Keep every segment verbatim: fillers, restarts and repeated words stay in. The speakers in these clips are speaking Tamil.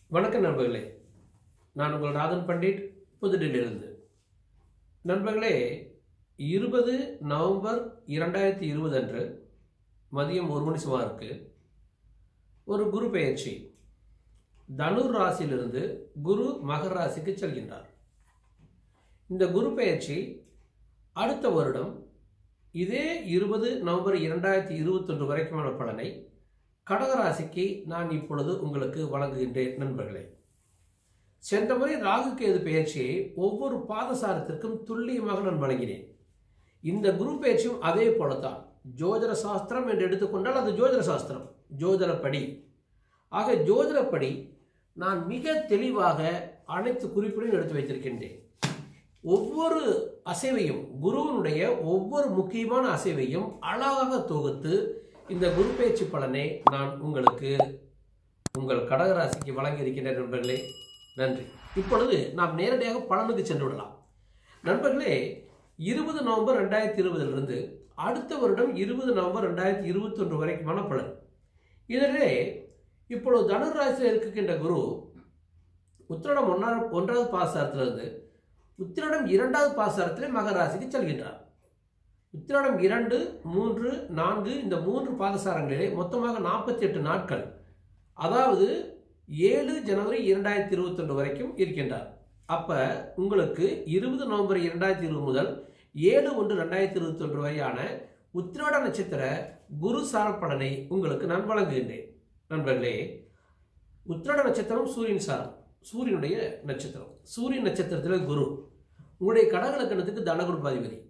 வணக்கம் நண்பர்களே, நான் உங்கள் ராதன் பண்டிட், புதுடில்லியிலிருந்து. நண்பர்களே, இருபது நவம்பர் இரண்டாயிரத்தி இருபது அன்று மதியம் ஒரு மணி சுமாருக்கு ஒரு குரு பெயர்ச்சி தனுர் ராசியிலிருந்து குரு மகர ராசிக்கு செல்கின்றார். இந்த குரு பெயர்ச்சி அடுத்த வருடம் இதே இருபது நவம்பர் இரண்டாயிரத்தி இருபத்தி ஒன்று வரைக்குமான பலனை கடகராசிக்கு நான் இப்பொழுது உங்களுக்கு வழங்குகின்றேன். நண்பர்களே, சென்ற முறை ராகு கேது பெயர்ச்சியை ஒவ்வொரு பாதசாரத்திற்கும் துல்லியமாக நான் வழங்கினேன். இந்த குரு பெயர்ச்சியும் அதே போலத்தான். ஜோதிட சாஸ்திரம் என்று எடுத்துக்கொண்டால் அது ஜோதிட சாஸ்திரம், ஜோதிடப்படி. ஆக ஜோதிடப்படி நான் மிக தெளிவாக அனைத்து குறிப்புகளையும் எடுத்து வைத்திருக்கின்றேன். ஒவ்வொரு அசைவையும், குருவினுடைய ஒவ்வொரு முக்கியமான அசைவையும் அழகாக தொகுத்து இந்த குரு பெயர்ச்சி பலனை நான் உங்களுக்கு உங்கள் கடகராசிக்கு வழங்கி இருக்கின்றேன். நண்பர்களே, நன்றி. இப்பொழுது நாம் நேரடியாக பலனுக்கு சென்று விடலாம். நண்பர்களே, இருபது நவம்பர் ரெண்டாயிரத்தி இருபதிலிருந்து அடுத்த வருடம் இருபது நவம்பர் ரெண்டாயிரத்தி இருபத்தி ஒன்று வரைக்குமான பலன். இதிலே இப்பொழுது தனுர் ராசியில் இருக்கின்ற குரு உத்திராடம் ஒன்றாவது ஒன்றாவது பாசாரத்திலிருந்து உத்திராடம் இரண்டாவது பாசாரத்திலே மகர ராசிக்கு செல்கின்றார். உத்திராடம் இரண்டு மூன்று நான்கு இந்த மூன்று பாதசாரங்களிலே மொத்தமாக நாற்பத்தி எட்டு நாட்கள், அதாவது ஏழு ஜனவரி இரண்டாயிரத்தி இருபத்தி ஒன்று வரைக்கும் இருக்கின்றார். அப்ப உங்களுக்கு இருபது நவம்பர் இரண்டாயிரத்தி இருபது முதல் ஏழு ஒன்று ரெண்டாயிரத்தி இருபத்தி ஒன்று வரையான உத்திராட நட்சத்திர குரு சார பலனை உங்களுக்கு நான் வழங்குகின்றேன். நண்பர்களே, உத்திராட நட்சத்திரம் சூரியன் சாரம், சூரியனுடைய நட்சத்திரம். சூரியன் நட்சத்திரத்தில் குரு உங்களுடைய கடகலக்கணத்துக்கு தனகுருபாதிபதி.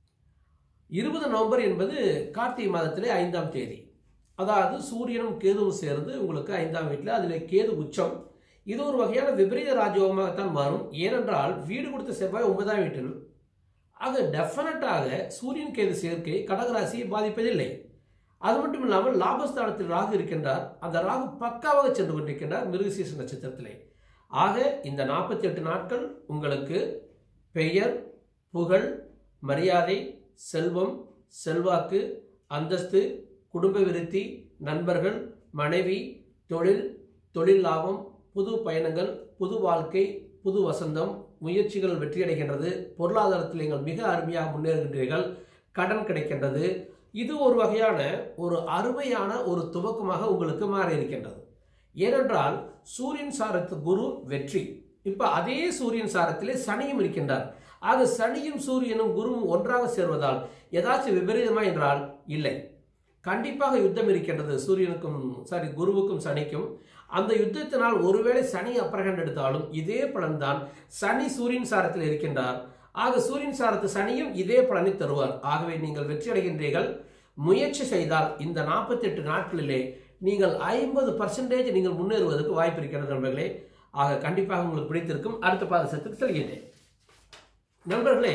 இருபது நவம்பர் என்பது கார்த்திகை மாதத்திலே ஐந்தாம் தேதி, அதாவது சூரியனும் கேதுவும் சேர்ந்து உங்களுக்கு ஐந்தாம் வீட்டில், அதில் கேது உச்சம். இது ஒரு வகையான விபரீத ராஜயோகமாகத்தான் மாறும். ஏனென்றால் வீடு கொடுத்த செவ்வாய் ஒன்பதாம் வீட்டில். ஆக டெஃபினட்டாக சூரியன் கேது சேர்க்கை கடகராசியை பாதிப்பதில்லை. அது மட்டும் இல்லாமல் லாபஸ்தானத்தில் ராகு இருக்கின்றார். அந்த ராகு பக்காவாக சென்று கொண்டிருக்கின்றார் மிருகசீரிஷ நட்சத்திரத்திலே. ஆக இந்த நாற்பத்தி எட்டு நாட்கள் உங்களுக்கு பெயர், புகழ், மரியாதை, செல்வம், செல்வாக்கு, அந்தஸ்து, குடும்ப விருத்தி, நண்பர்கள், மனைவி, தொழில், தொழில் லாபம், புது பயணங்கள், புது வாழ்க்கை, புது வசந்தம், முயற்சிகள் வெற்றியடைகின்றது. பொருளாதாரத்தில் நீங்கள் மிக அருமையாக முன்னேறுகின்றீர்கள். கடன் கிடைக்கின்றது. இது ஒரு வகையான ஒரு அருமையான ஒரு துவக்கமாக உங்களுக்கு மாறி இருக்கின்றது. ஏனென்றால் சூரியன் சாரத்து குரு வெற்றி. இப்ப அதே சூரியன் சாரத்திலே சனியும் இருக்கின்றார். ஆக சனியும் சூரியனும் குருவும் ஒன்றாக சேர்வதால் ஏதாச்சும் விபரீதமா என்றால் இல்லை. கண்டிப்பாக யுத்தம் இருக்கின்றது சூரியனுக்கும் சாரி குருவுக்கும் சனிக்கும். அந்த யுத்தத்தினால் ஒருவேளை சனி அப்பரகண்ட் எடுத்தாலும் இதே பலன்தான். சனி சூரியன் சாரத்தில் இருக்கின்றார். ஆக சூரியன் சாரத்து சனியும் இதே பலனை தருவார். ஆகவே நீங்கள் வெற்றி அடைகின்றீர்கள். முயற்சி செய்தால் இந்த நாற்பத்தி எட்டு நாட்களிலே நீங்கள் ஐம்பது பர்சன்டேஜ் நீங்கள் முன்னேறுவதற்கு வாய்ப்பு இருக்கிறது நண்பர்களே. ஆக கண்டிப்பாக உங்களுக்கு பிடித்திருக்கும். அடுத்த பாதசத்துக்கு செல்கின்றேன். நண்பர்களே,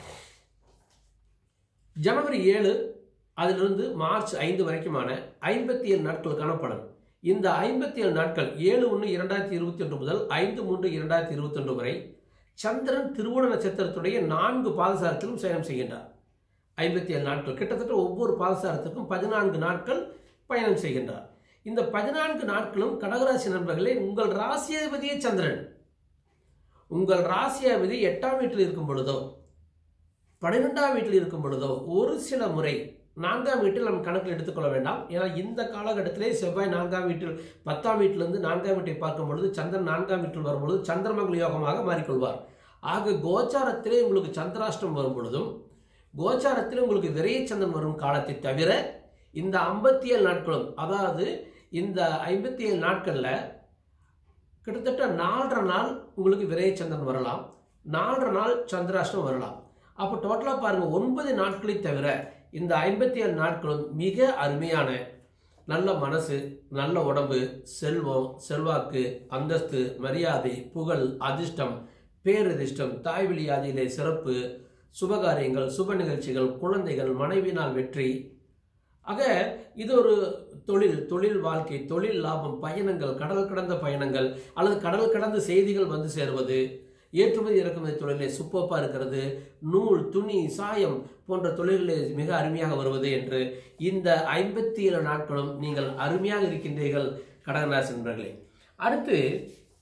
ஜனவரி ஏழு அதிலிருந்து மார்ச் ஐந்து வரைக்குமான ஐம்பத்தி ஏழு நாட்களுக்கான பலன். இந்த ஐம்பத்தி ஏழு நாட்கள் ஏழு ஒன்று இரண்டாயிரத்தி இருபத்தி ஒன்று முதல் ஐந்து மூன்று இரண்டாயிரத்தி இருபத்தி ஒன்று வரை சந்திரன் திருவோண நட்சத்திரத்துடைய நான்கு பாதசாரத்திலும் பயணம் செய்கின்றார். ஐம்பத்தி ஏழு நாட்கள், கிட்டத்தட்ட ஒவ்வொரு பாதசாரத்துக்கும் பதினான்கு நாட்கள் பயணம் செய்கின்றார். இந்த பதினான்கு நாட்களும் கடகராசி நண்பர்களே, உங்கள் ராசியாதிபதியே சந்திரன். உங்கள் ராசியாதிபதி எட்டாம் வீட்டில் இருக்கும் பொழுதோ பன்னிரெண்டாம் வீட்டில் இருக்கும் பொழுதோ ஒரு சில முறை நான்காம் வீட்டில் நம்ம கணக்கில் எடுத்துக்கொள்ள வேண்டாம். ஏன்னா இந்த காலகட்டத்திலே செவ்வாய் நான்காம் வீட்டில் பத்தாம் வீட்டிலிருந்து நான்காம் வீட்டை பார்க்கும் பொழுது சந்திரன் நான்காம் வீட்டில் வரும்பொழுது சந்திரமங்கல யோகமாக மாறிக்கொள்வார். ஆக கோச்சாரத்திலே உங்களுக்கு சந்திராஷ்டம் வரும் பொழுதும் கோச்சாரத்திலே உங்களுக்கு விரைய சந்திரன் வரும் காலத்தை தவிர இந்த ஐம்பத்தி ஏழு நாட்களும், அதாவது இந்த ஐம்பத்தி ஏழு நாட்கள்ல கிட்டத்தட்ட நாலரை நாள் உங்களுக்கு விரைய சந்திரன் வரலாம், நாலரை நாள் சந்திராஷ்டம் வரலாம். அப்போ டோட்டலா பாருங்க, ஒன்பது நாட்களை தவிர இந்த ஐம்பத்தி ஏழு நாட்களும் மிக அருமையான நல்ல மனசு, நல்ல உடம்பு, செல்வம், செல்வாக்கு, அந்தஸ்து, மரியாதை, புகழ், அதிர்ஷ்டம், பேரதிர்ஷ்டம், தாய் வழி ஆதியிலே சிறப்பு, சுபகாரியங்கள், சுப நிகழ்ச்சிகள், குழந்தைகள், மனைவினால் வெற்றி. ஆக இது ஒரு தொழில், தொழில் வாழ்க்கை, தொழில் லாபம், பயணங்கள், கடல் கடந்த பயணங்கள் அல்லது கடல் கடந்த செய்திகள் வந்து சேருவது, ஏற்றுமதி இறக்குமதி தொழிலே சூப்பராக இருக்கிறது, நூல், துணி, சாயம் போன்ற தொழில்களில் மிக அருமையாக வருவது என்று இந்த ஐம்பத்தி ஏழு நாட்களும் நீங்கள் அருமையாக இருக்கின்றீர்கள் கடகராசி நண்பர்களே. அடுத்து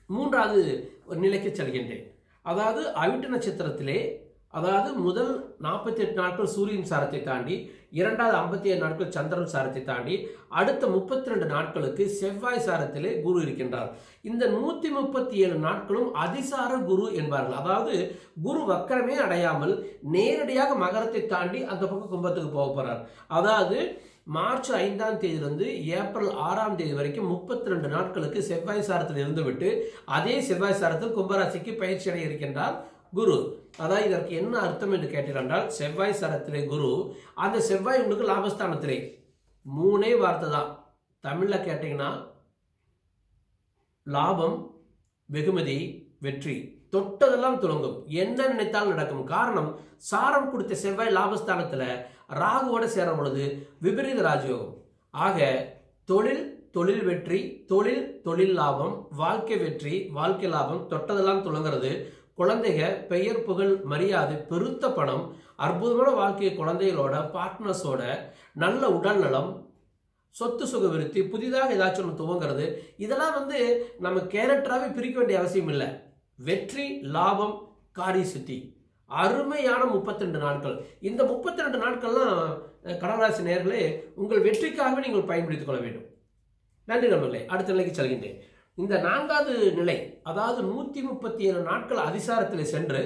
மூன்றாவது நிலைக்கு செல்கின்றேன். அதாவது அவிட்ட நட்சத்திரத்திலே அதாவது முதல் நாற்பத்தி எட்டு நாட்கள் சூரியன் சாரத்தை தாண்டி, இரண்டாவது ஐம்பத்தி ஏழு நாட்கள் சந்திரன் சாரத்தை தாண்டி, அடுத்த முப்பத்தி ரெண்டு நாட்களுக்கு செவ்வாய் சாரத்திலே குரு இருக்கின்றார். இந்த நூத்தி முப்பத்தி ஏழு நாட்களும் அதிசார குரு என்பார்கள். அதாவது குரு வக்கரமே அடையாமல் நேரடியாக மகரத்தை தாண்டி அந்த பக்கம் கும்பத்துக்கு போக போறார். அதாவது மார்ச் ஐந்தாம் தேதியிலிருந்து ஏப்ரல் ஆறாம் தேதி வரைக்கும் முப்பத்தி ரெண்டு நாட்களுக்கு செவ்வாய் சாரத்தில் இருந்துவிட்டு அதே செவ்வாய் சாரத்தில் கும்பராசிக்கு பயிற்சி அடைய இருக்கின்றார் குரு. அதாவது இதற்கு என்ன அர்த்தம் என்று கேட்டீர்கள், செவ்வாய் சாரத்திலே குரு, அந்த செவ்வாய் உங்களுக்கு லாபஸ்தானத்திலே. மூணே வார்த்தை தான் தமிழ்ல கேட்டீங்கன்னா, லாபம், வெகுமதி, வெற்றி, தொட்டதெல்லாம் துலங்கும், என்ன நினைத்தாலும் நடக்கும். காரணம், சாரம் கொடுத்த செவ்வாய் லாபஸ்தானத்துல ராகுவோட சேர பொழுது விபரீத ராஜயோகம். ஆக தொழில் தொழில் வெற்றி, தொழில் தொழில் லாபம், வாழ்க்கை வெற்றி, வாழ்க்கை லாபம், தொட்டதெல்லாம் துலங்கிறது. குழந்தைக, பெயர், புகழ், மரியாதை, பெருத்த பணம், அற்புதமான வாழ்க்கை, குழந்தைகளோட பார்ட்னர்ஸோட நல்ல உடல் நலம், சொத்து சுக விருத்தி, புதிதாக ஏதாச்சும் ஒன்று துவங்கிறது. இதெல்லாம் வந்து நம்ம கேரக்டராகவே பிரிக்க வேண்டிய அவசியம் இல்லை. வெற்றி, லாபம், காரிய சித்தி, அருமையான முப்பத்தி ரெண்டு நாட்கள். இந்த முப்பத்தி ரெண்டு நாட்கள்லாம் கடகராசி நேயர்களே உங்கள் வெற்றிக்காகவே நீங்கள் பயன்படுத்திக் கொள்ள வேண்டும். நன்றி நண்பர்களே. அடுத்த நிலைக்கு செல்கின்றேன். இந்த நான்காவது நிலை, அதாவது நூத்தி முப்பத்தி ஏழு நாட்கள் அதிசாரத்தில் சென்று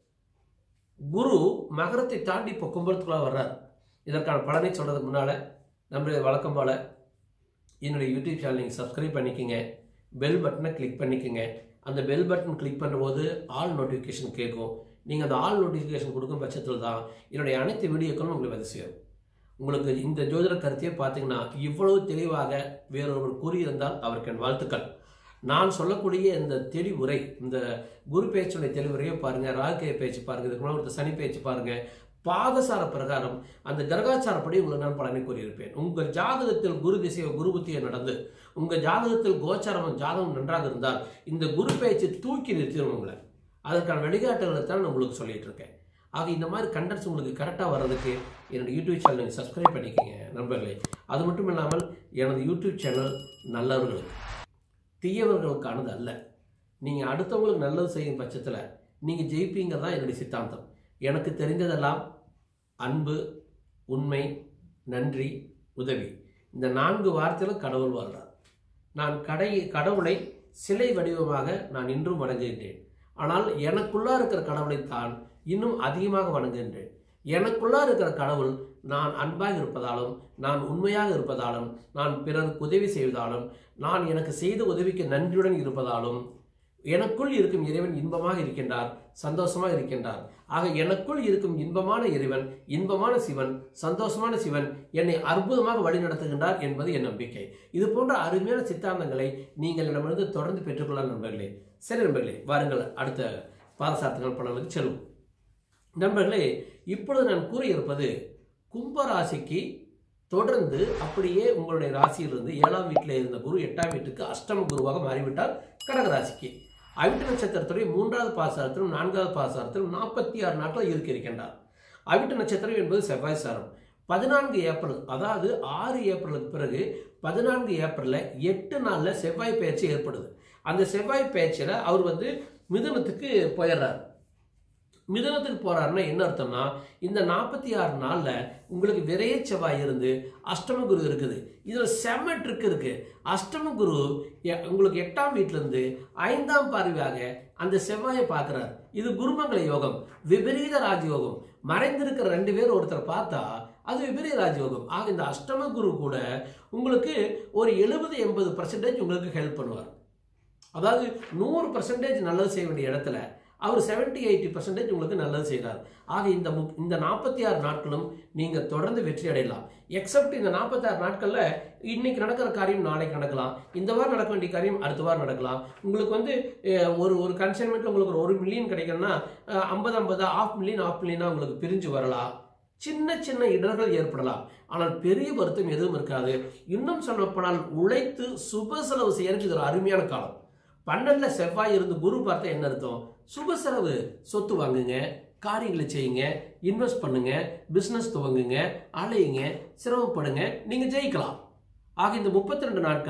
குரு மகரத்தை தாண்டி இப்போ கும்பத்துக்குள்ள வர்றார். இதற்கான பலனை சொல்றதுக்கு முன்னால நம்மளுடைய வழக்கம் போல என்னுடைய யூடியூப் சேனல் நீங்கள் சப்ஸ்கிரைப் பண்ணிக்கோங்க, பெல் பட்டனை கிளிக் பண்ணிக்கோங்க. அந்த பெல் பட்டன் கிளிக் பண்ணும்போது ஆல் நோட்டிஃபிகேஷன் கேட்கும். நீங்கள் அந்த ஆல் நோட்டிஃபிகேஷன் கொடுக்கும் பட்சத்தில் தான் என்னுடைய அனைத்து வீடியோக்களும் உங்களுக்கு வந்து சேரும். உங்களுக்கு இந்த ஜோதிட கருத்தையே பார்த்தீங்கன்னா இவ்வளவு தெளிவாக வேறொருவர் கூறியிருந்தால் அவருக்கு என் வாழ்த்துக்கள். நான் சொல்லக்கூடிய இந்த தெளிவுரை, இந்த குரு பேச்சுடைய தெளிவுரையை பாருங்க, ராகு பேச்சு பாருங்க, இதுக்கு முன்னாடி சனி பேச்சு பாருங்க. பாதசார பிரகாரம் அந்த கிரகாச்சாரப்படி உங்களுக்கு நான் பலனை கூறியிருப்பேன். உங்கள் ஜாதகத்தில் குரு திசையோ குரு புத்தியோ நடந்து உங்கள் ஜாதகத்தில் கோச்சாரம் ஜாதகம் நன்றாக இருந்தால் இந்த குரு பேச்சு தூக்கி நிறுத்திடும் உங்களை. அதற்கான வழிகாட்டுகளை தான் நான் உங்களுக்கு சொல்லிட்டு இருக்கேன். ஆக இந்த மாதிரி கண்டென்ட்ஸ் உங்களுக்கு கரெக்டாக வர்றதுக்கு என்னோட யூடியூப் சேனல் நீங்கள் சப்ஸ்கிரைப் பண்ணிக்கோங்க நண்பர்களே. அது மட்டும் இல்லாமல் எனது யூடியூப் சேனல் நல்லவர்களுக்கு, தீயவர்களுக்கானது அல்ல. நீங்கள் அடுத்தவங்களுக்கு நல்லது செய்யும் பட்சத்தில் நீங்கள் ஜெயிப்பீங்க தான் என்னுடைய சித்தாந்தம். எனக்கு தெரிந்ததெல்லாம் அன்பு, உண்மை, நன்றி, உதவி, இந்த நான்கு வார்த்தையில் கடவுள் வாழ்றார். நான் கடை கடவுளை சிலை வடிவமாக நான் இன்றும் வணங்குகின்றேன். ஆனால் எனக்குள்ளா இருக்கிற கடவுளைத்தான் இன்னும் அதிகமாக வணங்குகின்றேன். எனக்குள்ளா இருக்கிற கடவுள் நான் அன்பாக இருப்பதாலும், நான் உண்மையாக இருப்பதாலும், நான் பிறருக்கு உதவி செய்வதாலும், நான் எனக்கு செய்த உதவிக்கு நன்றியுடன் இருப்பதாலும் எனக்குள் இருக்கும் இறைவன் இன்பமாக இருக்கின்றார், சந்தோஷமாக இருக்கின்றார். ஆக எனக்குள் இருக்கும் இன்பமான இறைவன், இன்பமான சிவன், சந்தோஷமான சிவன் என்னை அற்புதமாக வழி நடத்துகின்றார் என்பது என் நம்பிக்கை. இது போன்ற அருமையான சித்தாந்தங்களை நீங்கள் இடமிருந்து தொடர்ந்து பெற்றுக்கொள்ளலாம் நண்பர்களே. சரி நண்பர்களே, வாருங்கள் அடுத்த பாதசார்த்தங்கள் பலனுக்கு செல்வோம். நண்பர்களே, இப்பொழுது நான் கூறியிருப்பது கும்பராசிக்கு தொடர்ந்து அப்படியே உங்களுடைய ராசியிலிருந்து ஏழாம் வீட்டில் இருந்த குரு எட்டாம் வீட்டுக்கு அஷ்டம குருவாக மாறிவிட்டார் கடகராசிக்கு. அவிட்ட நட்சத்திரத்துடைய மூன்றாவது பாசாரத்திலும் நான்காவது பாசாரத்திலும் நாற்பத்தி ஆறு நாட்கள் இருக்க இருக்கின்றார். அவிட்ட நட்சத்திரம் என்பது செவ்வாய் சாரம். பதினான்கு ஏப்ரல், அதாவது ஆறு ஏப்ரலுக்கு பிறகு பதினான்கு ஏப்ரல்ல எட்டு நாள்ல செவ்வாய் பயிற்சி ஏற்படுது. அந்த செவ்வாய் பயிற்சியில அவர் வந்து மிதுனத்துக்கு போயிடுறார். மிதுனத்துக்கு போறாருன்னா என்ன அர்த்தம்னா, இந்த நாற்பத்தி ஆறு நாள்ல உங்களுக்கு விரைய செவ்வாய் இருந்து அஷ்டம குரு இருக்குது. இதுல செம்ம ட்ரிக் இருக்கு. அஷ்டம குரு உங்களுக்கு எட்டாம் வீட்டுல இருந்து ஐந்தாம் பார்வையாக அந்த செவ்வாயை பார்க்கிறார். இது குருமங்கள யோகம், விபரீத ராஜயோகம். மறைந்திருக்கிற ரெண்டு பேர் ஒருத்தர் பார்த்தா அது விபரீத ராஜயோகம். ஆக இந்த அஷ்டம குரு கூட உங்களுக்கு ஒரு எழுபது எண்பது பர்சன்டேஜ் உங்களுக்கு ஹெல்ப் பண்ணுவார். அதாவது நூறு பர்சன்டேஜ் நல்லது செய்ய வேண்டிய இடத்துல அவர் செவன்டி எயிட்டி பர்சன்டேஜ் உங்களுக்கு நல்லது செய்கிறார். ஆக இந்த இந்த நாற்பத்தி ஆறு நாட்களும் நீங்கள் தொடர்ந்து வெற்றி அடையலாம். எக்ஸப்ட் இந்த நாற்பத்தி ஆறு நாட்களில் இன்னைக்கு நடக்கிற காரியம் நாளைக்கு நடக்கலாம், இந்த வாரம் நடக்க வேண்டிய காரியம் அடுத்த வாரம் நடக்கலாம். உங்களுக்கு வந்து ஒரு ஒரு கன்சைன்மெண்ட்டில் உங்களுக்கு ஒரு மில்லியன் கிடைக்கணும்னா ஐம்பது ஐம்பது ஆஃப் மில்லியன் ஆஃப் மில்லியனாக உங்களுக்கு பிரிஞ்சு வரலாம். சின்ன சின்ன இடர்கள் ஏற்படலாம், ஆனால் பெரிய வருத்தம் எதுவும் இருக்காது. இன்னும் சொல்லப்போனால் உழைத்து சுப செலவு செய்யறதுக்கு இது ஒரு அருமையான காலம். பன்னெண்டுல செவ்வாய் இருந்து குரு பார்த்தா என்ன அர்த்தம்? சுப செலவு, சொத்து வாங்குங்க, காரியங்களை செய்யுங்க, இன்வெஸ்ட் பண்ணுங்க, பிசினஸ் துவங்குங்க, அலையுங்க, சிரமப்படுங்க, நீங்க ஜெயிக்கலாம். ஆக இந்த முப்பத்தி ரெண்டு நாட்கள்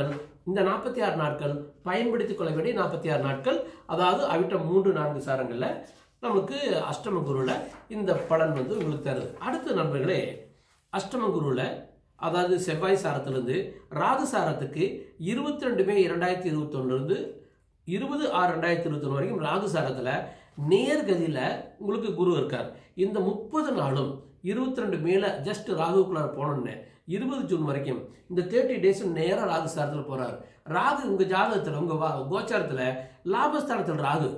இந்த நாற்பத்தி ஆறு நாட்கள் பயன்படுத்திக் கொள்ள வேண்டிய நாற்பத்தி ஆறு நாட்கள். அதாவது அவிட்டம் மூன்று நான்கு சாரங்களில் நமக்கு அஷ்டம குருவில் இந்த பலன் வந்து உங்களுக்கு தருது. அடுத்த நண்பர்களே, அஷ்டம குருவில் அதாவது செவ்வாய் சாரத்திலிருந்து ராகு சாரத்துக்கு இருபத்தி ரெண்டு மே இரண்டாயிரத்தி இருபத்தி ஒன்றுலேருந்து இருபது ஆறு ரெண்டாயிரத்தி இருபத்தி ஒன்று வரைக்கும் ராகு சாரத்தில் நேர்கதியில் உங்களுக்கு குரு இருக்கார். இந்த முப்பது நாளும் இருபத்தி ரெண்டு மேல ஜஸ்ட் ராகுக்குள்ளார போனோன்னு இருபது ஜூன் வரைக்கும் இந்த தேர்ட்டி டேஸ் நேராக ராகு சாரத்தில் போறாரு. ராகு உங்க ஜாதகத்தில் உங்க கோச்சாரத்தில் லாபஸ்தானத்தில் ராகு,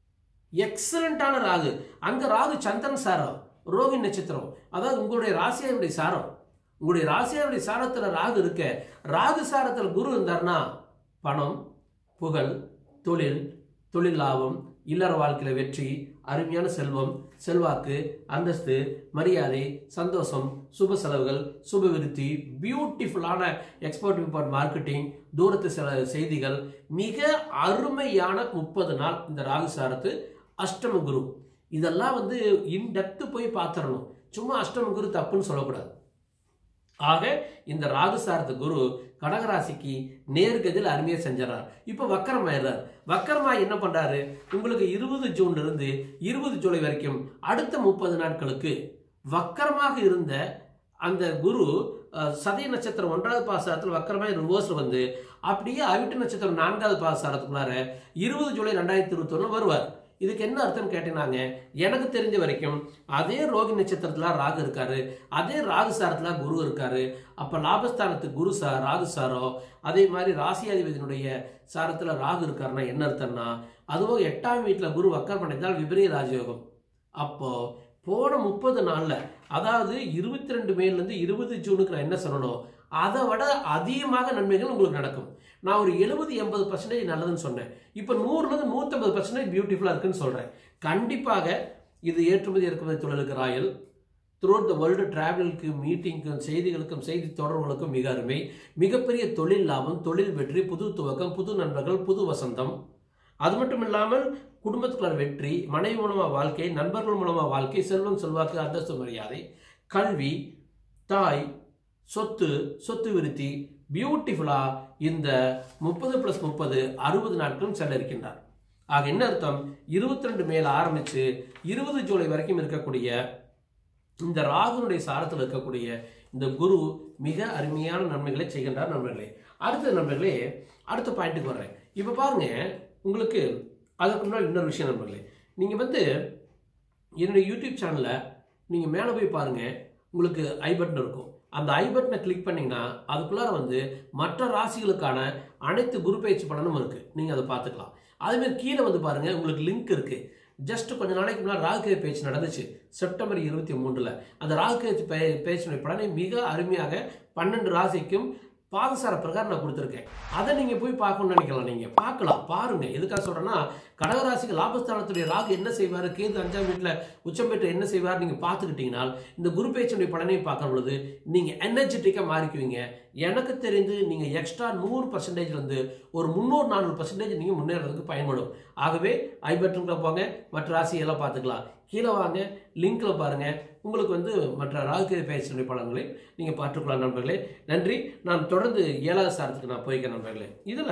எக்ஸலண்டான ராகு. அங்க ராகு சந்திரன் சாரம், ரோஹிணி நட்சத்திரம், அதாவது உங்களுடைய ராசியாவுடைய சாரம். உங்களுடைய ராசியாவுடைய சாரத்தில் ராகு இருக்க, ராகு சாரத்தில் குரு இருந்தார்னா பணம், புகழ், தொழில், தொழில் லாபம், இல்லற வாழ்க்கையில் வெற்றி, அருமையான செல்வம், செல்வாக்கு, அந்தஸ்து, மரியாதை, சந்தோஷம், சுப செலவுகள், சுப விருத்தி, பியூட்டிஃபுல்லான எக்ஸ்போர்ட் இம்போர்ட் மார்க்கெட்டிங், தூரத்து சில செய்திகள், மிக அருமையான முப்பது நாள் இந்த ராகு சாரத்து அஷ்டம குரு. இதெல்லாம் வந்து இன்டெப்த் போய் பார்த்துடணும். சும்மா அஷ்டம குரு தப்புன்னு சொல்லக்கூடாது. ஆக இந்த ராகு சாரத்து குரு கடகராசிக்கு நேர்கதில் அருமையை செஞ்சார். இப்போ வக்கரமாயிடுறார். வக்கரமாய் என்ன பண்றாரு, உங்களுக்கு இருபது ஜூன்ல இருந்து இருபது ஜூலை வரைக்கும் அடுத்த முப்பது நாட்களுக்கு வக்கரமாக இருந்த அந்த குரு சதய நட்சத்திரம் ஒன்றாவது பாசாரத்தில் வக்கரமாய் ரிவர்ஸ் வந்து அப்படியே அவிட்ட நட்சத்திரம் நான்காவது பாசாரத்துக்குள்ளார இருபது ஜூலை ரெண்டாயிரத்தி இருபத்தி ஒன்று வருவார். இதுக்கு என்ன அர்த்தம் கேட்டீங்கன்னாங்க, எனக்கு தெரிஞ்ச வரைக்கும் அதே ரோஹிணி நட்சத்திரத்துல ராகு இருக்காரு, அதே ராகு சாரத்துல குரு இருக்காரு. அப்ப லாபஸ்தானத்துக்கு குரு சா ராகு சாரோ, அதே மாதிரி ராசியாதிபதியினுடைய சாரத்துல ராகு இருக்காருன்னா என்ன அர்த்தம்னா, அதுவும் எட்டாம் வீட்டுல குரு வக்கரம் பண்ணிட்டால் விபரீத ராஜயோகம். அப்போ போன முப்பது நாள்ல, அதாவது இருபத்தி ரெண்டு மேல இருந்து இருபது ஜூனுக்கு நான் என்ன சொல்லணும், அதை விட அதிகமாக நன்மைகள் உங்களுக்கு நடக்கும். நான் ஒரு எழுபது எண்பது பர்சன்டேஜ் நல்லதுன்னு சொன்னேன். இப்போ நூறுலேருந்து நூற்றம்பது பர்சன்டேஜ் பியூட்டிஃபுல்லாக இருக்குன்னு சொல்கிறேன். கண்டிப்பாக இது ஏற்றுமதி இறக்குமதி தொழிலுக்கு ராயல், த்ரூஅவுட் த வேர்ல்டு டிராவலுக்கு, மீட்டிங்க்கும், செய்திகளுக்கும், செய்தி தொடர்புகளுக்கும் மிக அருமை, மிகப்பெரிய தொழில் லாபம், தொழில் வெற்றி, புது துவக்கம், புது நண்பர்கள், புது வசந்தம். அது மட்டும் இல்லாமல் குடும்பத்துக்குள்ள வெற்றி, மனைவி மூலமாக வாழ்க்கை, நண்பர்கள் மூலமாக வாழ்க்கை, செல்வம், செல்வாக்கு, அந்தஸ்து, மரியாதை, கல்வி, தாய், சொத்து, சொத்து விருத்தி, பியூட்டிஃபுல்லா இந்த முப்பது பிளஸ் முப்பது அறுபது நாட்களும் செல்ல இருக்கின்றார். ஆக என்ன அர்த்தம், இருபத்தி ரெண்டு மேல ஆரம்பிச்சு இருபது ஜூலை வரைக்கும் இருக்கக்கூடிய இந்த ராகுனுடைய சாரத்தில் இருக்கக்கூடிய இந்த குரு மிக அருமையான நன்மைகளை செய்கின்றார். நண்பர்களே, அடுத்த நண்பர்களே அடுத்த பாயிண்ட்டுக்கு வர்றேன். இப்போ பாருங்க, உங்களுக்கு அதுக்கு முன்னாடி இன்னொரு விஷயம் நண்பர்களே, நீங்கள் வந்து என்னுடைய யூடியூப் சேனலில் நீங்கள் மேலே போய் பாருங்க, உங்களுக்கு ஐ பட்டன் இருக்கும். அந்த ஐ பட்டனை கிளிக் பண்ணிங்கன்னா அதுக்குள்ளார வந்து மற்ற ராசிகளுக்கான அனைத்து குரு பயிற்சி பலனும் இருக்குது. நீங்கள் அதை பார்த்துக்கலாம். அதேமாதிரி கீழே வந்து பாருங்கள், உங்களுக்கு லிங்க் இருக்குது. ஜஸ்ட் கொஞ்ச நாளைக்கு முன்னாடி ராகுகேது பேச்சு நடந்துச்சு செப்டம்பர் இருபத்தி மூன்றில். அந்த ராகுகேது பே பேச்சினுடைய பலனை மிக அருமையாக பன்னெண்டு ராசிக்கும் பாதசார பிரகாரம் நான் கொடுத்துருக்கேன். அதை நீங்கள் போய் பார்க்கணும்னு நினைக்கலாம். நீங்கள் பார்க்கலாம், பாருங்கள். எதுக்காக சொல்கிறேன்னா, கடகராசிக்கு லாபஸ்தானத்துடைய ராகு என்ன செய்வார், கேது அஞ்சாம் வீட்டில் உச்சம் பெற்று என்ன செய்வார் நீங்கள் பார்த்துக்கிட்டீங்கன்னா இந்த குரு பேச்சுடைய பலனை பார்க்கும் பொழுது நீங்கள் எனர்ஜெட்டிக்காக மாறிக்குவீங்க. எனக்கு தெரிந்து நீங்கள் எக்ஸ்ட்ரா நூறு பர்சன்டேஜ்லேருந்து ஒரு முந்நூறு நானூறு பர்சன்டேஜ் நீங்கள் முன்னேறதுக்கு பயன்படும். ஆகவே ஐ பட்டனுக்குள்ள போங்க, மற்ற ராசியெல்லாம் பார்த்துக்கலாம். கீழே வாங்க, லிங்க்ல பாருங்க, உங்களுக்கு வந்து மற்ற ராகுகேது பயிற்சியுடைய பலன்களை நீங்கள் பார்த்துக்கலாம். நண்பர்களே நன்றி. நான் தொடர்ந்து ஏழாவது சாரத்துக்கு நான் போய்க்கிறேன் நண்பர்களே. இதில்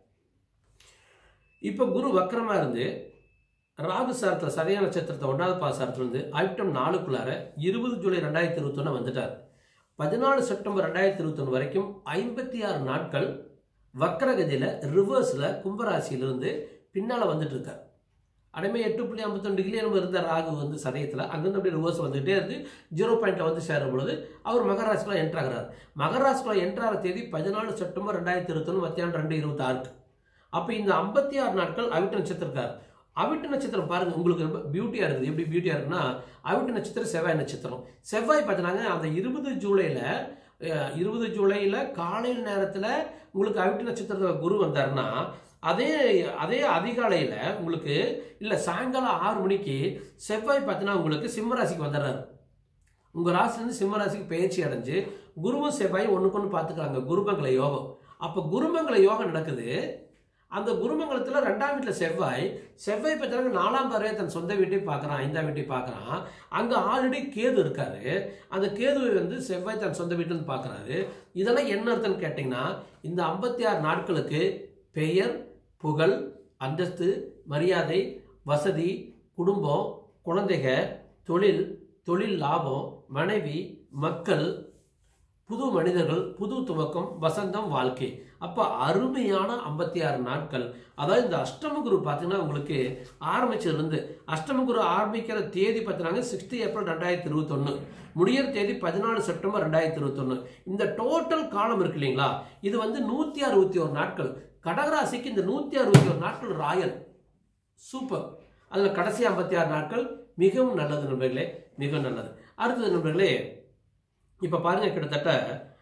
இப்போ குரு வக்கரமாக இருந்து ராகு சாரத்தில் சதய நட்சத்திரத்தை ஒன்றாவது பாசாரத்தில் இருந்து அவிட்டம் நாலுக்குள்ளார இருபது ஜூலை ரெண்டாயிரத்தி இருபத்தொன்னு வந்துட்டார். பதினாலு செப்டம்பர் ரெண்டாயிரத்தி இருபத்தொன்று வரைக்கும் ஐம்பத்தி ஆறு நாட்கள் வக்கரகதியில் ரிவர்ஸில் கும்பராசியிலிருந்து பின்னால் வந்துட்டு இருக்கார். அடைமை எட்டு புள்ளி ஐம்பத்தொன்று டிகிரி நம்ம இருந்த ராகு வந்து சதயத்தில் அங்கேருந்து அப்படியே ரிவர்ஸ் வந்துகிட்டே இருந்து ஜீரோ பாயிண்ட்டை வந்து சேரும் பொழுது அவர் மகராசிக்குள்ள என்ட்ரு ஆகிறார். மகராசிக்குள்ள என்ட்ராகிற தேதி பதினாலு செப்டம்பர் ரெண்டாயிரத்தி இருபத்தொன்று மத்தியானம் ரெண்டு இருபத்தி ஆறுக்கு. அப்போ இந்த ஐம்பத்தி ஆறு நாட்கள் அவிட்ட நட்சத்திரம் இருக்கார். அவிட்ட நட்சத்திரம் பாருங்க, உங்களுக்கு ரொம்ப பியூட்டியாக இருக்குது. எப்படி பியூட்டியாக இருக்குன்னா, அவிட்ட நட்சத்திரம் செவ்வாய் நட்சத்திரம். செவ்வாய் பார்த்தீங்கன்னா அந்த இருபது ஜூலையில் இருபது ஜூலையில் காலையில் நேரத்தில் உங்களுக்கு அவிட்ட நட்சத்திரத்தில் குரு வந்தார்னா, அதே அதே அதிகாலையில் உங்களுக்கு இல்லை சாயங்காலம் ஆறு மணிக்கு செவ்வாய் பார்த்தீங்கன்னா உங்களுக்கு சிம்மராசிக்கு வந்துடுறாரு. உங்கள் ராசிலேருந்து சிம்மராசிக்கு பயிற்சி அடைஞ்சு குருவும் செவ்வாயும் ஒன்றுக்கு ஒன்று பார்த்துக்கிறாங்க. குருமங்கள யோகம். அப்போ குருமங்கள யோகம் நடக்குது. அந்த குருமங்கலத்தில் ரெண்டாம் வீட்டில் செவ்வாய் செவ்வாய் பார்த்தீங்கன்னா நாலாம் பார்வையை தன் சொந்த வீட்டையும் பார்க்குறான், ஐந்தாம் வீட்டையும் பார்க்குறான். அங்கே ஆல்ரெடி கேது இருக்காரு. அந்த கேதுவை வந்து செவ்வாய் தன் சொந்த வீட்டில் பார்க்குறாரு. இதெல்லாம் என்ன அர்த்தம்னு கேட்டிங்கன்னா, இந்த ஐம்பத்தி ஆறு நாட்களுக்கு பெயர், புகழ், அந்தஸ்து, மரியாதை, வசதி, குடும்பம், குழந்தைக, தொழில், தொழில் லாபம், மனைவி, மக்கள், புது மனிதர்கள், புது துவக்கம், வசந்தம், வாழ்க்கை. அப்போ அருமையான ஐம்பத்தி ஆறு நாட்கள். அதாவது இந்த அஷ்டம குரு பார்த்தீங்கன்னா உங்களுக்கு ஆரம்பிச்சதுலேருந்து அஷ்டம குரு ஆரம்பிக்கிற தேதி பார்த்தீங்கன்னா சிக்ஸ்த் ஏப்ரல் ரெண்டாயிரத்தி இருபத்தொன்று, முடியிற தேதி பதினாலு செப்டம்பர் ரெண்டாயிரத்தி இருபத்தொன்று. இந்த டோட்டல் காலம் இருக்கு இல்லைங்களா, இது வந்து நூற்றி அறுபத்தி ஒரு நாட்கள். கடகராசிக்கு இந்த நூற்றி அறுபத்தி ஒரு நாட்கள் ராயல் சூப்பர். அதில் கடைசி ஐம்பத்தி ஆறு நாட்கள் மிகவும் நல்லது நண்பர்களே, மிகவும் நல்லது. அடுத்தது நண்பர்களே, இப்போ பாருங்கள், கிட்டத்தட்ட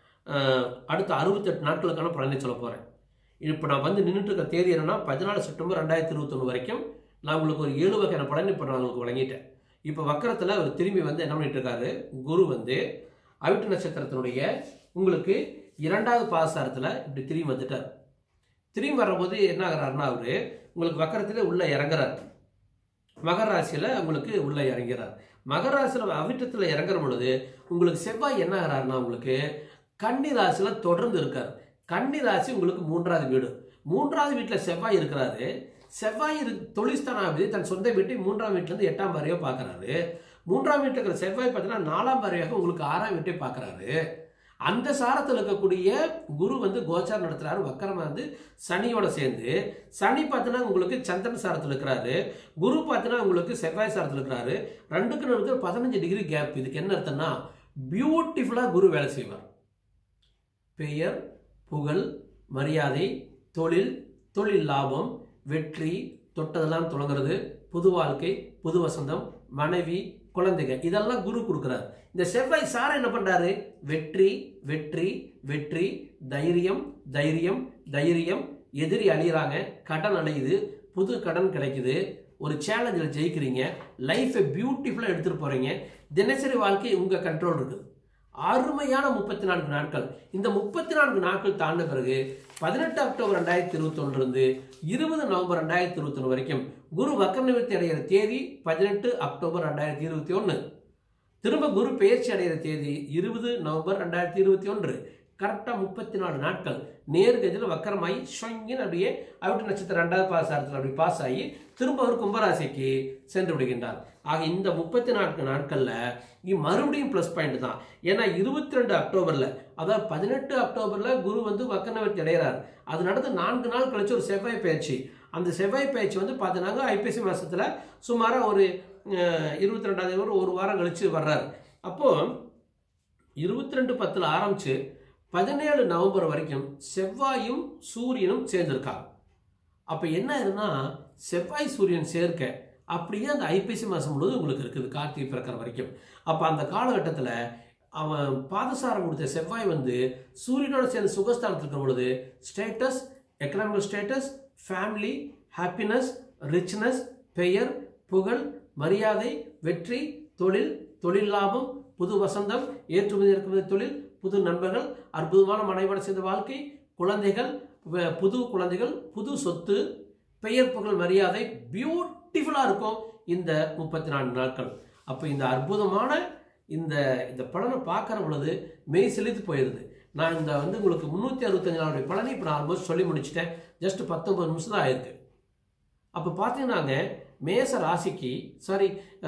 அடுத்த அறுபத்தெட்டு நாட்களுக்கான பலனை சொல்ல போகிறேன். இப்போ நான் வந்து நின்றுட்டு இருக்க தேதி என்னன்னா பதினாலு செப்டம்பர் ரெண்டாயிரத்தி இருபத்தொன்று வரைக்கும் நான் உங்களுக்கு ஒரு ஏழு வகையான பலன் இப்போ நான் உங்களுக்கு வழங்கிட்டேன். இப்போ வக்கரத்தில் அவர் திரும்பி வந்து என்ன பண்ணிட்டு இருக்காரு, குரு வந்து அவிட்ட நட்சத்திரத்தினுடைய உங்களுக்கு இரண்டாவது பாதசாரத்தில் இப்படி திரும்பி வந்துட்டார். திரும்பி வரும்போது என்ன ஆகிறாருன்னா, அவரு உங்களுக்கு வக்கரத்திலே உள்ள இறங்குறார். மகர ராசியில் உங்களுக்கு உள்ள இறங்கிறார். மகர ராசியில் அவிட்டத்தில் இறங்குற பொழுது உங்களுக்கு செவ்வாய் என்ன ஆகிறாருன்னா, உங்களுக்கு கன்னி ராசியில் தொடர்ந்து இருக்கார். கன்னி ராசி உங்களுக்கு மூன்றாவது வீடு. மூன்றாவது வீட்டில் செவ்வாய் இருக்கிறாரு. செவ்வாய் தொழில்ஸ்தானாபதி தன் சொந்த வீட்டை மூன்றாம் வீட்டிலேருந்து எட்டாம் பார்வையாக பார்க்குறாரு. மூன்றாம் வீட்டில் இருக்கிற செவ்வாய் பார்த்தீங்கன்னா நாலாம் பார்வையாக உங்களுக்கு ஆறாம் வீட்டை பார்க்குறாரு. அந்த சாரத்தில் இருக்கக்கூடிய குரு வந்து கோச்சாரம் நடத்துறாரு. வக்கரமா வந்து சனியோட சேர்ந்து. சனி பார்த்தீங்கன்னா உங்களுக்கு சந்திரன் சாரத்தில் இருக்கிறாரு. குரு பார்த்தீங்கன்னா உங்களுக்கு செவ்வாய் சாரத்தில் இருக்கிறாரு. ரெண்டுக்கு நடுக்கு பதினஞ்சு டிகிரி கேப். இதுக்கு என்ன அர்த்தம்னா, பியூட்டிஃபுல்லாக குரு வேலை செய்வார். பெயர், புகழ், மரியாதை, தொழில், தொழில் லாபம், வெற்றி, தொட்டதெல்லாம் தொடங்குறது, புது வாழ்க்கை, புது வசந்தம், மனைவி, குழந்தைகள், இதெல்லாம் குரு கொடுக்குறாரு. இந்த செவ்வாய் சார என்ன பண்றாரு, வெற்றி வெற்றி வெற்றி, தைரியம் தைரியம் தைரியம், எதிரி அழியிறாங்க, கடன் அழியுது, புது கடன் கிடைக்குது, ஒரு சேலஞ்சில் ஜெயிக்கிறீங்க, லைஃபை பியூட்டிஃபுல்லாக எடுத்துகிட்டு போகிறீங்க, தினசரி வாழ்க்கை உங்கள் கண்ட்ரோல் இருக்குது. அருமையான முப்பத்தி நான்கு நாட்கள். இந்த முப்பத்தி நான்கு நாட்கள் தாண்ட பிறகு பதினெட்டு அக்டோபர் ரெண்டாயிரத்தி இருபத்தி ஒன்று இருந்து இருபது நவம்பர் ரெண்டாயிரத்தி இருபத்தி ஒன்று வரைக்கும் குரு வக்கர நிவர்த்தி அடைகிற தேதி பதினெட்டு அக்டோபர் ரெண்டாயிரத்தி இருபத்தி ஒன்று. திரும்ப குரு பெயர்ச்சி அடைகிற தேதி இருபது நவம்பர் ரெண்டாயிரத்தி இருபத்தி ஒன்று. கரெக்டாக முப்பத்தி நாலு நாட்கள் நேர்கதியில் வக்கரமாகி ஷொங்கின்னு அப்படியே அவிட்ட நட்சத்திரம் ரெண்டாவது பாசாரத்தில் அப்படி பாஸ் ஆகி திரும்ப ஒரு கும்பராசிக்கு சென்று விடுகின்றார். ஆக இந்த முப்பத்தி நான்கு நாட்களில் மறுபடியும் ப்ளஸ் பாயிண்ட் தான். ஏன்னா இருபத்தி ரெண்டு அக்டோபரில், அதாவது பதினெட்டு அக்டோபரில் குரு வந்து வக்கர நிவர்த்தி அடைகிறார். அது நடந்து நான்கு நாள் கழிச்சு ஒரு செவ்வாய் பயிற்சி. அந்த செவ்வாய் பயிற்சி வந்து பார்த்தீங்கன்னா ஐப்பசி மாதத்தில் சுமாராக ஒரு இருபத்தி ரெண்டாவது ஒரு ஒரு வாரம் கழிச்சு வர்றார். அப்போது இருபத்தி ரெண்டு பத்தில் ஆரம்பித்து பதினேழு நவம்பர் வரைக்கும் செவ்வாயும் சூரியனும் சேர்ந்திருக்காங்க. அப்போ என்ன ஆயிருன்னா, செவ்வாய் சூரியன் சேர்க்க அப்படியே அந்த ஐப்பசி மாதம் முழுவதும் உங்களுக்கு இருக்குது, கார்த்திகை பிறக்கிற வரைக்கும். அப்போ அந்த காலகட்டத்தில் அவன் பாதசாரம் கொடுத்த செவ்வாய் வந்து சூரியனோட சேர்ந்து சுகஸ்தானத்தில் இருக்கிற பொழுது status, economic status, family, happiness, richness, பெயர், புகழ், மரியாதை, வெற்றி, தொழில், தொழில் லாபம், புது வசந்தம், ஏற்றுமதி இறக்குமதி தொழில், புது நண்பர்கள், அற்புதமான மனைவியோட சேர்ந்த வாழ்க்கை, குழந்தைகள், புது குழந்தைகள், புது சொத்து, பெயர், புகழ், மரியாதை, பியூட்டிஃபுல்லாக இருக்கும் இந்த முப்பத்தி நான்கு நாட்கள். அப்போ இந்த அற்புதமான இந்த இந்த பலனை பார்க்குற பொழுது மெய் செலுத்து போயிடுது. நான் இந்த வந்து உங்களுக்கு முந்நூற்றி அறுபத்தஞ்சு நாளுடைய பலனை இப்போ நான் ஆல்மோஸ்ட் சொல்லி முடிச்சிட்டேன். ஜஸ்ட் பத்தொம்பது நிமிஷம் தான் ஆயிருக்கு. அப்போ பார்த்தீங்கன்னாங்க மேச ராசிக்கு சாரி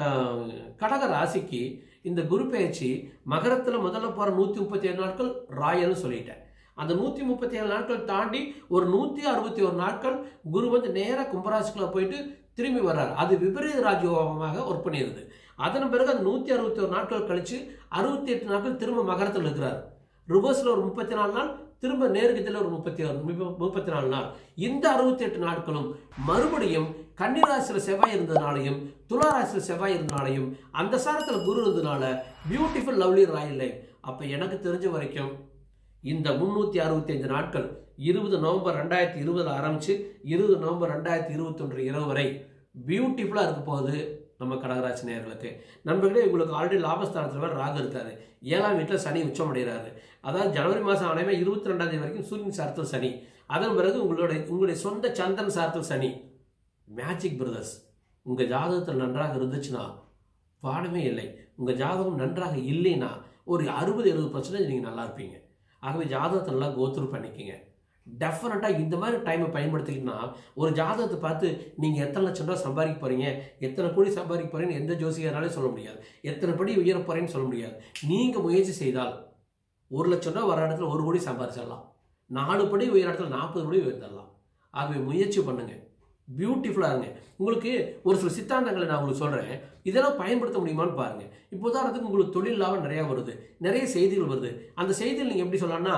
கடக ராசிக்கு இந்த குரு பயிற்சி மகரத்தில் முதல்ல போகிற நூற்றி முப்பத்தி ஏழு நாட்கள் ராயல்னு சொல்லிட்டேன். அந்த நூற்றி முப்பத்தி ஏழு நாட்கள் தாண்டி ஒரு நூற்றி அறுபத்தி ஒரு நாட்கள் குரு வந்து நேராக கும்பராசிக்குள்ள போயிட்டு திரும்பி வர்றாரு. அது விபரீத ராஜயோகமாக ஒர்க் பண்ணிடுது. அதன் பிறகு அந்த நூற்றி அறுபத்தி ஒரு நாட்கள் கழித்து அறுபத்தி எட்டு நாட்கள் திரும்ப மகரத்தில் இருக்கிறார். ரிவர்ஸில் ஒரு முப்பத்தி நாலு நாள், திரும்ப நேர்கதியில் ஒரு முப்பத்தி முப்பத்தி நாலு நாள். இந்த அறுபத்தி எட்டு நாட்களும் மறுபடியும் கன்னிராசியில் செவ்வாய் இருந்ததுனாலையும் துளாராசியில் செவ்வாய் இருந்தனாலையும் அந்த சாரத்தில் குரு இருந்ததுனால பியூட்டிஃபுல் லவ்லி ராயல் லைஃப். அப்போ எனக்கு தெரிஞ்ச வரைக்கும் இந்த முந்நூற்றி அறுபத்தி ஐந்து நாட்கள் இருபது நவம்பர் ரெண்டாயிரத்தி இருபதில் ஆரம்பித்து இருபது நவம்பர் ரெண்டாயிரத்தி இருபத்தி ஒன்று இரவு வரை பியூட்டிஃபுல்லாக இருக்க போகுது நம்ம கடகராசி நேயர்களுக்கு. நண்பர்களே, உங்களுக்கு ஆல்ரெடி லாபஸ்தானத்தில் வேறு ராகு இருக்காரு. ஏழாம் வீட்டில் சனி உச்சம் அடைகிறாரு. அதாவது ஜனவரி மாதம் ஆனவே இருபத்தி ரெண்டாம் தேதி வரைக்கும் சூரியன் சாரத்தில் சனி. அதன் பிறகு உங்களுடைய உங்களுடைய சொந்த சந்திரன் சாரத்தில் சனி. Magic brothers. உங்கள் ஜாதகத்தில் நன்றாக இருந்துச்சுன்னா பாடமே இல்லை. உங்கள் ஜாதகம் நன்றாக இல்லைன்னா ஒரு அறுபது எழுபது பர்சன்டேஜ் நீங்கள் நல்லா இருப்பீங்க. ஆகவே ஜாதகத்தை நல்லா கோத்ரூ பண்ணிக்கிங்க. டெஃபினட்டாக இந்த மாதிரி டைமை பயன்படுத்திக்கிட்டா ஒரு ஜாதகத்தை பார்த்து நீங்கள் எத்தனை லட்சம் ரூபா சம்பாதிக்க போகிறீங்க, எத்தனை கோடி சம்பாதிக்க போகிறீங்கன்னு எந்த ஜோசியராலே சொல்ல முடியாது. எத்தனை படி உயர போகிறேன்னு சொல்ல முடியாது. நீங்கள் முயற்சி செய்தால் ஒரு லட்சம் ரூபா வர இடத்துல ஒரு கோடி சம்பாதிச்சிடலாம். நாலு படி உயர இடத்துல நாற்பது படி உயர்த்தரலாம். ஆகவே முயற்சி பண்ணுங்கள். பியூட்டிஃபுல்லாக இருங்க. உங்களுக்கு ஒரு சில சித்தாந்தங்களை நான் உங்களுக்கு சொல்கிறேன். இதெல்லாம் பயன்படுத்த முடியுமான்னு பாருங்கள். இப்போ உதாரணத்துக்கு உங்களுக்கு தொழில் லாபம் நிறையா வருது, நிறைய செய்திகள் வருது. அந்த செய்திகள் நீங்கள் எப்படி சொல்லலாம்னா,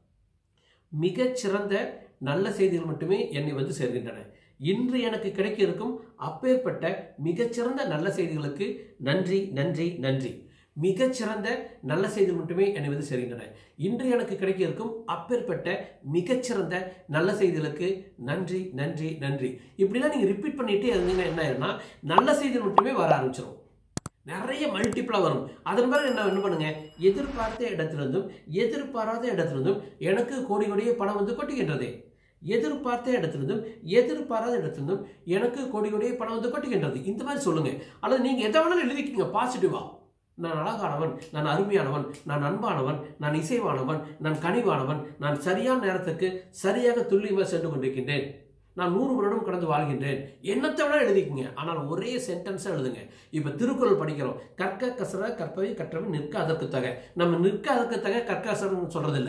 மிகச்சிறந்த நல்ல செய்திகள் மட்டுமே என்னை வந்து சேர்கின்றன. இன்று எனக்கு கிடைக்க இருக்கும் அப்பேற்பட்ட மிகச்சிறந்த நல்ல செய்திகளுக்கு நன்றி நன்றி நன்றி. மிகச்சிறந்த நல்ல செய்திகள் மட்டுமே என்னை வந்து சேர்கின்றன. இன்று எனக்கு கிடைக்க இருக்கும் அப்பேற்பட்ட மிகச்சிறந்த நல்ல செய்திகளுக்கு நன்றி நன்றி நன்றி. இப்படிலாம் நீங்கள் ரிப்பீட் பண்ணிட்டே இருந்தீங்கன்னா என்ன ஆயிருன்னா நல்ல செய்திகள் மட்டுமே வர ஆரம்பிச்சிடும். நிறைய மல்டிப்ளாக வரும். அதன் பிறகு என்ன என்ன பண்ணுங்க, எதிர்பார்த்த இடத்திலிருந்தும் எதிர்பாராத இடத்திலிருந்தும் எனக்கு கோடி கோடியே பணம் வந்து கொட்டுகின்றதே. எதிர்பார்த்த இடத்திலிருந்தும் எதிர்பாராத இடத்திலிருந்தும் எனக்கு கோடி கோடியே பணம் வந்து கொட்டுகின்றது. இந்த மாதிரி சொல்லுங்க. அல்லது நீங்கள் எதை வேணாலும் எழுதிக்கிங்க பாசிட்டிவா. நான் அழகானவன், நான் அருமையானவன், நான் அன்பானவன், நான் இசைவானவன், நான் கனிவானவன், நான் சரியான நேரத்துக்கு சரியாக துல்லியமாக சென்று கொண்டிருக்கின்றேன், நான் நூறு வருடம் கடந்து வாழ்கின்றேன். என்னத்தை விட எழுதிக்குங்க. ஆனால் ஒரே சென்டென்ஸாக எழுதுங்க. இப்போ திருக்குறள் படிக்கிறோம். கற்க கசர கற்பவை கற்றவை நிற்க அதற்கு தக. நம்ம நிற்க அதற்கு தக கற்க கசரன்னு சொல்றதில்ல.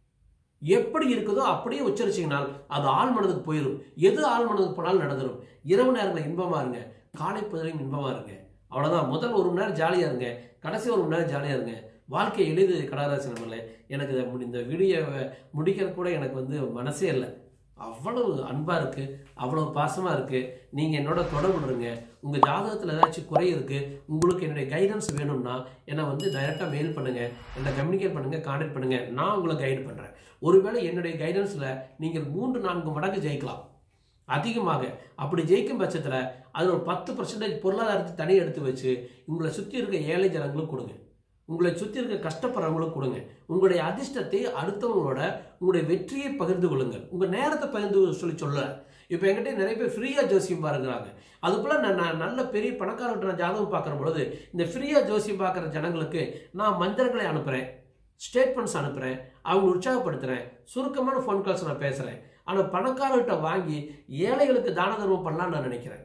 எப்படி இருக்குதோ அப்படியே உச்சரிச்சிங்கனால் அது ஆள் மனதுக்கு போயிடும். எது ஆள் மனதுக்கு போனாலும் நடந்துடும். இரவு நேரங்களில் இன்பமாக இருங்க, காலை பொழுதுலையும் இன்பமாக இருங்க. அவ்வளோதான். முதல் ஒரு மணி நேரம் ஜாலியாக இருங்க, கடைசி ஒரு மணி நேரம் ஜாலியாக இருங்க. வாழ்க்கை எளிது கடகராசி நண்பர்களே. எனக்கு இந்த வீடியோவை முடிக்கிற கூட எனக்கு வந்து மனசே இல்லை. அவ்வளவு அன்பாக இருக்குது, அவ்வளவு பாசமாக இருக்குது. நீங்கள் என்னோட தொடர்புடுங்க. உங்கள் ஜாதகத்தில் ஏதாச்சும் குறை இருக்குது, உங்களுக்கு என்னுடைய கைடன்ஸ் வேணும்னா என்னை வந்து டைரெக்டாக மெயில் பண்ணுங்கள், என்னை கம்யூனிகேட் பண்ணுங்கள், கான்டாக்ட் பண்ணுங்கள். நான் உங்களை கைடு பண்ணுறேன். ஒருவேளை என்னுடைய கைடன்ஸில் நீங்கள் மூன்று நான்கு மடங்கு ஜெயிக்கலாம் அதிகமாக. அப்படி ஜெயிக்கும் பட்சத்தில் அதில் ஒரு பத்து பர்சன்டேஜ் பொருளாதாரத்தை தனியாக எடுத்து வச்சு உங்களை சுற்றி இருக்க ஏழை ஜனங்களும் கொடுங்க. உங்களை சுற்றி இருக்க கஷ்டப்படுறவங்களும் கொடுங்க. உங்களுடைய அதிர்ஷ்டத்தை அடுத்தவங்களோட உங்களுடைய வெற்றியை பகிர்ந்து கொள்ளுங்கள். உங்கள் நேரத்தை பகிர்ந்து சொல்லி சொல்ல. இப்போ என்கிட்ட நிறைய பேர் ஃப்ரீயாக ஜோசியம் பாருங்கிறாங்க. அதுபோல் நான் நான் நல்ல பெரிய பணக்காரர்கிட்ட நான் ஜாதகம் பார்க்குற பொழுது இந்த ஃப்ரீயாக ஜோசியம் பார்க்குற ஜனங்களுக்கு நான் மந்திரங்களை அனுப்புகிறேன், ஸ்டேட்மெண்ட்ஸ் அனுப்புகிறேன், அவங்க உற்சாகப்படுத்துகிறேன், சுருக்கமான ஃபோன் கால்ஸ் நான் பேசுகிறேன். ஆனால் பணக்காரர்கிட்ட வாங்கி ஏழைகளுக்கு தான தர்மம் பண்ணலான்னு நான் நினைக்கிறேன்.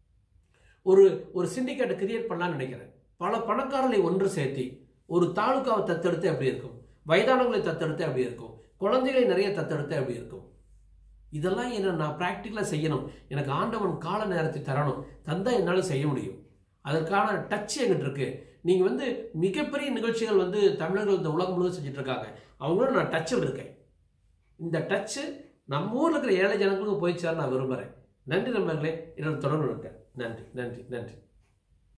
ஒரு ஒரு சிண்டிகேட்டை கிரியேட் பண்ணலான்னு நினைக்கிறேன். பல பணக்காரர்களை ஒன்று சேர்த்தி ஒரு தாலுக்காவை தத்தெடுத்து அப்படி இருக்கும், வயதானவங்களை தத்தெடுத்து அப்படி இருக்கும், குழந்தைகளை நிறைய தத்தெடுத்து அப்படி இருக்கும். இதெல்லாம் என்ன நான் ப்ராக்டிக்கலாக செய்யணும். எனக்கு ஆண்டவன் கால நேரத்தை தரணும். தந்தால் என்னால் செய்ய முடியும். அதற்கான டச் எங்கிட்ட இருக்கு. நீங்கள் வந்து மிகப்பெரிய நிகழ்ச்சிகள் வந்து தமிழர்கள் இந்த உலகம் முழுவதும் செஞ்சுட்டு இருக்காங்க. அவங்களோட நான் டச்சில் இருக்கேன். இந்த டச்சு நம்ம ஊரில் இருக்கிற ஏழை ஜனங்களுக்கு போய் சேர நான் விரும்புகிறேன். நன்றி நண்பர்களே. என்னோட தொடர்பு இருக்கேன். நன்றி நன்றி நன்றி.